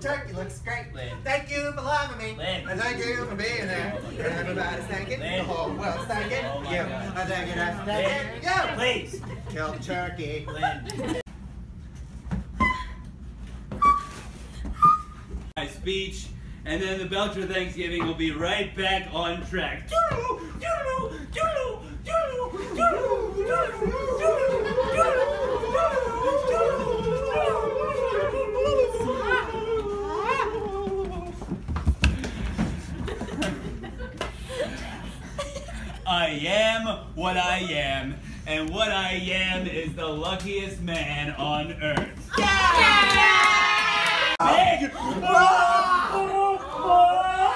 turkey looks great. Lynn. Thank you for loving me. Lynn. And thank you for being there. Everybody's thanking. Lynn. The whole world's thanking. Oh my You. God. I thank you. That's thanking. You. Please. Kill the turkey. Lynn. My speech, and then the Belcher Thanksgiving will be right back on track. I am what I am, and what I am is the luckiest man on earth. Yeah! Big!